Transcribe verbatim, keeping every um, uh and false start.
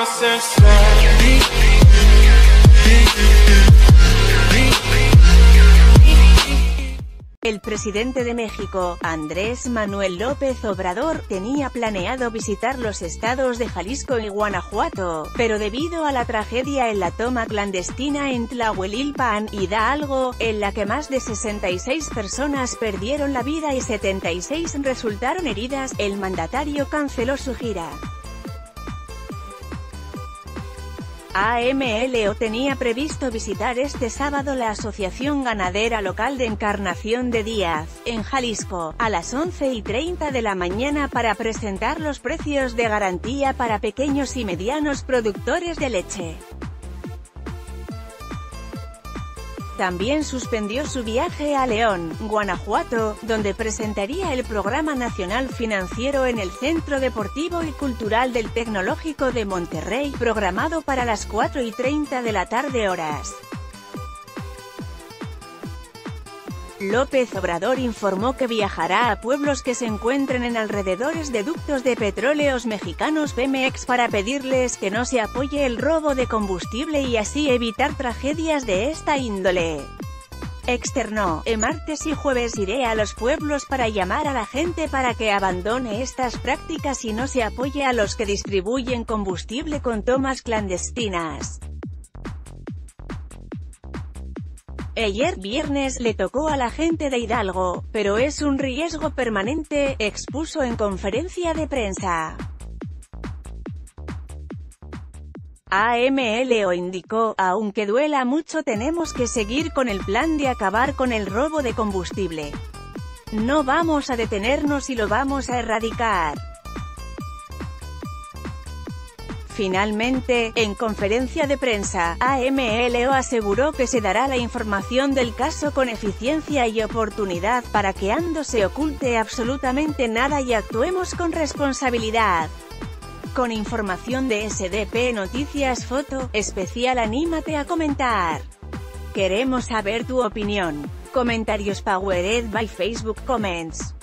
El presidente de México, Andrés Manuel López Obrador, tenía planeado visitar los estados de Jalisco y Guanajuato, pero debido a la tragedia en la toma clandestina en Tlahuelilpan, Hidalgo, en la que más de sesenta y seis personas perdieron la vida y setenta y seis resultaron heridas, el mandatario canceló su gira. AMLO tenía previsto visitar este sábado la Asociación Ganadera Local de Encarnación de Díaz, en Jalisco, a las once y treinta de la mañana para presentar los precios de garantía para pequeños y medianos productores de leche. También suspendió su viaje a León, Guanajuato, donde presentaría el Programa Nacional Financiero en el Centro Deportivo y Cultural del Tecnológico de Monterrey, programado para las cuatro y treinta de la tarde horas. López Obrador informó que viajará a pueblos que se encuentren en alrededores de ductos de petróleos mexicanos Pemex para pedirles que no se apoye el robo de combustible y así evitar tragedias de esta índole. Externó: "El martes y jueves iré a los pueblos para llamar a la gente para que abandone estas prácticas y no se apoye a los que distribuyen combustible con tomas clandestinas". Ayer, viernes, le tocó a la gente de Hidalgo, pero es un riesgo permanente, expuso en conferencia de prensa. AMLO indicó: "Aunque duela mucho, tenemos que seguir con el plan de acabar con el robo de combustible. No vamos a detenernos y lo vamos a erradicar". Finalmente, en conferencia de prensa, AMLO aseguró que se dará la información del caso con eficiencia y oportunidad para que no se oculte absolutamente nada y actuemos con responsabilidad. Con información de S D P Noticias Foto Especial, anímate a comentar. Queremos saber tu opinión. Comentarios powered by Facebook Comments.